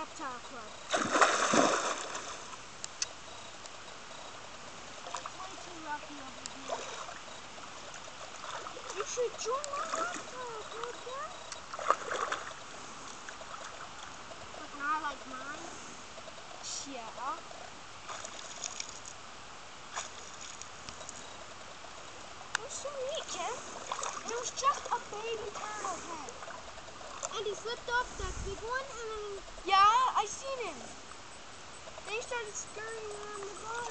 reptile club. Way too rocky over here. You should join my reptile club, yeah? Like, I like mine. Yeah. It was so neat, Kim. And it was just a baby turtle head. And he flipped off that big one, and then... Yeah, I seen him. They started scurrying around the bottom.